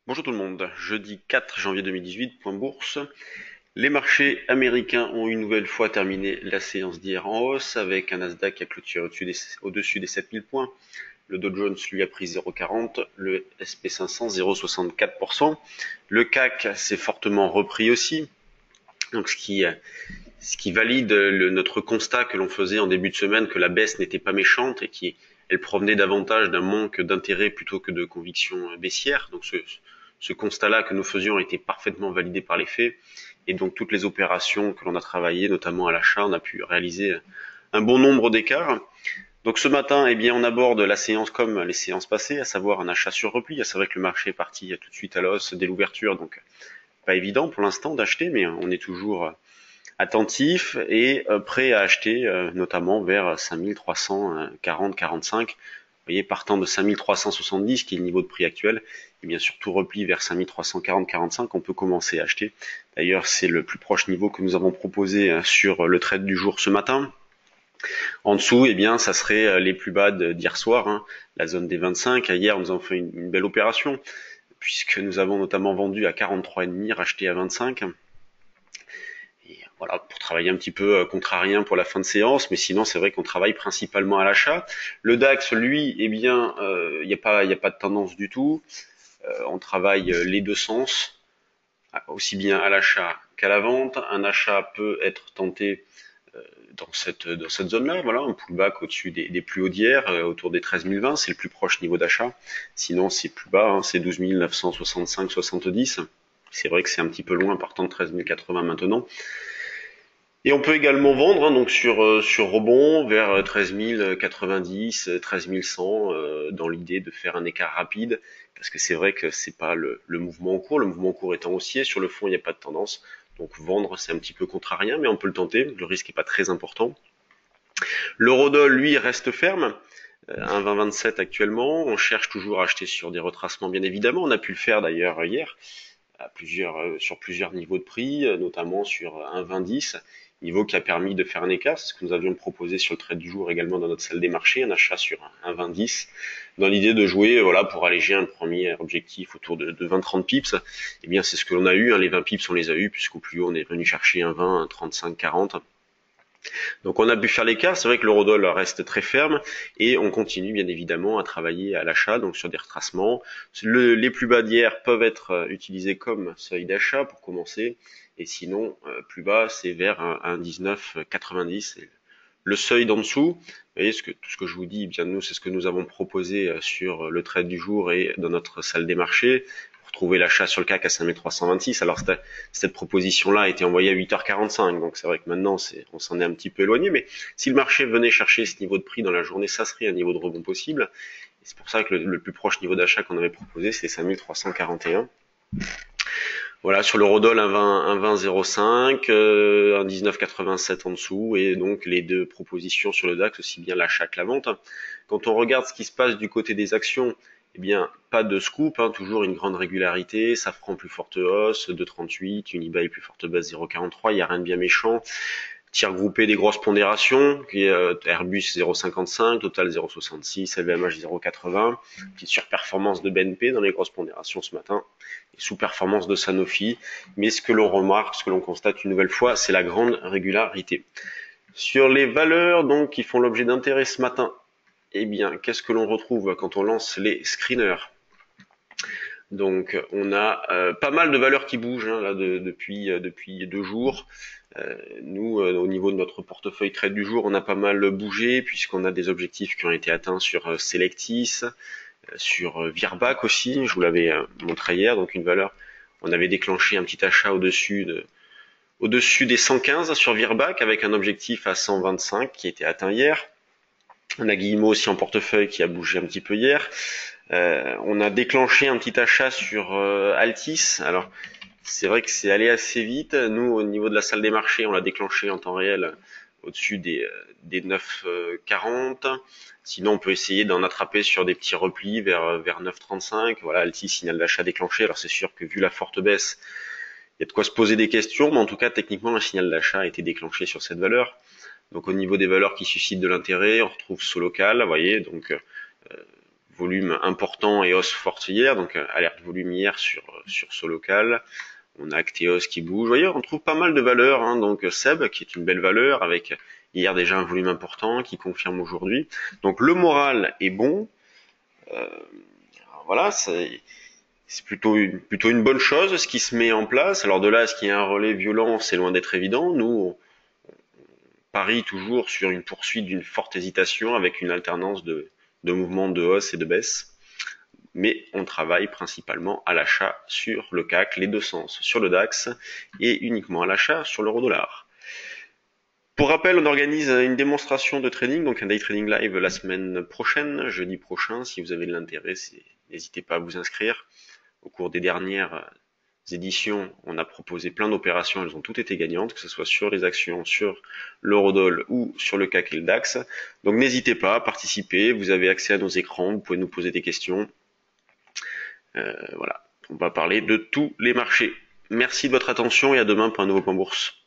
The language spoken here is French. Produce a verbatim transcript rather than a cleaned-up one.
Bonjour tout le monde, jeudi quatre janvier deux mille dix-huit, point bourse. Les marchés américains ont une nouvelle fois terminé la séance d'hier en hausse avec un Nasdaq qui a clôturé au-dessus des, au-dessus des sept mille points. Le Dow Jones lui a pris zéro virgule quarante, le S P cinq cents zéro virgule soixante-quatre pour cent. Le C A C s'est fortement repris aussi, donc ce qui, ce qui valide le, notre constat que l'on faisait en début de semaine que la baisse n'était pas méchante et qui elle provenait davantage d'un manque d'intérêt plutôt que de conviction baissière. Donc ce, ce constat-là que nous faisions était parfaitement validé par les faits. Et donc toutes les opérations que l'on a travaillées, notamment à l'achat, on a pu réaliser un bon nombre d'écarts. Donc ce matin, eh bien, on aborde la séance comme les séances passées, à savoir un achat sur repli. C'est vrai que le marché est parti tout de suite à la hausse dès l'ouverture, donc pas évident pour l'instant d'acheter, mais on est toujours attentif et prêt à acheter, notamment vers cinq mille trois cent quarante quarante-cinq. Vous voyez, partant de cinq mille trois cent soixante-dix, qui est le niveau de prix actuel, et bien surtout repli vers cinq mille trois cent quarante quarante-cinq, on peut commencer à acheter. D'ailleurs, c'est le plus proche niveau que nous avons proposé sur le trade du jour ce matin. En dessous, eh bien, ça serait les plus bas d'hier soir, hein, la zone des vingt-cinq. Hier, nous avons fait une, une belle opération, puisque nous avons notamment vendu à quarante-trois virgule cinq, racheté à vingt-cinq. Et voilà, pour travailler un petit peu contrarien pour la fin de séance, mais sinon c'est vrai qu'on travaille principalement à l'achat. Le DAX, lui, eh bien, il euh, n'y a pas, il n'y a pas de tendance du tout. Euh, on travaille les deux sens, aussi bien à l'achat qu'à la vente. Un achat peut être tenté euh, dans cette, dans cette zone-là, voilà, un pullback au-dessus des, des plus hauts d'hier, euh, autour des treize mille vingt, c'est le plus proche niveau d'achat. Sinon, c'est plus bas, hein, c'est douze mille neuf cent soixante-cinq soixante-dix. C'est vrai que c'est un petit peu loin, partant de treize mille quatre-vingts maintenant. Et on peut également vendre, hein, donc sur euh, sur rebond vers treize mille quatre-vingt-dix, treize mille cent, euh, dans l'idée de faire un écart rapide, parce que c'est vrai que c'est pas le, le mouvement en cours. Le mouvement en cours étant haussier, sur le fond il n'y a pas de tendance, donc vendre c'est un petit peu contrarien, mais on peut le tenter. Le risque est pas très important. L'eurodoll lui reste ferme. un vingt vingt-sept actuellement, on cherche toujours à acheter sur des retracements bien évidemment, on a pu le faire d'ailleurs hier à plusieurs, euh, sur plusieurs niveaux de prix, euh, notamment sur un vingt dix, niveau qui a permis de faire un écart. C'est ce que nous avions proposé sur le trade du jour également dans notre salle des marchés, un achat sur un vingt dix, dans l'idée de jouer voilà, pour alléger un premier objectif autour de, de vingt trente pips. Eh bien c'est ce que l'on a eu, hein, les vingt pips on les a eu, puisqu'au plus haut on est venu chercher un vingt, un trente-cinq, quarante. Donc on a pu faire l'écart, c'est vrai que l'eurodoll reste très ferme et on continue bien évidemment à travailler à l'achat, donc sur des retracements. Le, les plus bas d'hier peuvent être utilisés comme seuil d'achat pour commencer, et sinon euh, plus bas c'est vers un, un dix-neuf quatre-vingt-dix. Le seuil d'en dessous, vous voyez ce que, tout ce que je vous dis, eh bien nous c'est ce que nous avons proposé sur le trade du jour et dans notre salle des marchés. Trouver l'achat sur le C A C à cinq mille trois cent vingt-six. Alors cette, cette proposition-là a été envoyée à huit heures quarante-cinq, donc c'est vrai que maintenant c'est, on s'en est un petit peu éloigné, mais si le marché venait chercher ce niveau de prix dans la journée, ça serait un niveau de rebond possible. Et c'est pour ça que le, le plus proche niveau d'achat qu'on avait proposé, c'est cinq mille trois cent quarante et un. Voilà, sur l'eurodoll, un vingt, un vingt zéro cinq, euh, un dix-neuf quatre-vingt-sept en dessous, et donc les deux propositions sur le DAX, aussi bien l'achat que la vente. Quand on regarde ce qui se passe du côté des actions, eh bien, pas de scoop, hein, toujours une grande régularité, Safran plus forte hausse, deux virgule trente-huit, Unibail plus forte baisse zéro virgule quarante-trois, il n'y a rien de bien méchant. Tir groupé des grosses pondérations, qui est euh, Airbus zéro virgule cinquante-cinq, Total zéro virgule soixante-six, L V M H zéro virgule quatre-vingts, petite surperformance de B N P dans les grosses pondérations ce matin, et sous-performance de Sanofi, mais ce que l'on remarque, ce que l'on constate une nouvelle fois, c'est la grande régularité. Sur les valeurs donc qui font l'objet d'intérêt ce matin, eh bien, qu'est-ce que l'on retrouve quand on lance les screeners? Donc, on a euh, pas mal de valeurs qui bougent hein, là de, depuis euh, depuis deux jours. Euh, nous, euh, au niveau de notre portefeuille trade du jour, on a pas mal bougé puisqu'on a des objectifs qui ont été atteints sur euh, Selectis, euh, sur euh, Virbac aussi. Je vous l'avais euh, montré hier. Donc, une valeur, on avait déclenché un petit achat au-dessus de au-dessus des cent quinze sur Virbac avec un objectif à cent vingt-cinq qui était atteint hier. On a Guillemot aussi en portefeuille qui a bougé un petit peu hier. Euh, on a déclenché un petit achat sur euh, Altis. Alors, c'est vrai que c'est allé assez vite. Nous, au niveau de la salle des marchés, on l'a déclenché en temps réel au-dessus des, des neuf quarante. Sinon, on peut essayer d'en attraper sur des petits replis vers, vers neuf trente-cinq. Voilà, Altis, signal d'achat déclenché. Alors, c'est sûr que vu la forte baisse, il y a de quoi se poser des questions, mais en tout cas, techniquement, un signal d'achat a été déclenché sur cette valeur. Donc, au niveau des valeurs qui suscitent de l'intérêt, on retrouve Solocal, vous voyez, donc... Euh, volume important et hausse forte hier, donc alerte volume hier sur, sur ce local. On a Acteos qui bouge. Vous voyez, on trouve pas mal de valeurs, hein. Donc Seb, qui est une belle valeur, avec hier déjà un volume important, qui confirme aujourd'hui. Donc le moral est bon. Euh, voilà, c'est plutôt une, plutôt une bonne chose, ce qui se met en place. Alors de là à ce qu'il y ait un relais violent, c'est loin d'être évident. Nous, on parie toujours sur une poursuite d'une forte hésitation avec une alternance de, de mouvements de hausse et de baisse. Mais on travaille principalement à l'achat sur le C A C, les deux sens sur le DAX, et uniquement à l'achat sur l'euro-dollar. Pour rappel, on organise une démonstration de trading, donc un day trading live la semaine prochaine, jeudi prochain. Si vous avez de l'intérêt, n'hésitez pas à vous inscrire. Au cours des dernières éditions, on a proposé plein d'opérations, elles ont toutes été gagnantes, que ce soit sur les actions, sur l'eurodoll ou sur le C A C et le DAX. Donc n'hésitez pas à participer, vous avez accès à nos écrans, vous pouvez nous poser des questions. Euh, voilà, on va parler de tous les marchés. Merci de votre attention et à demain pour un nouveau point bourse.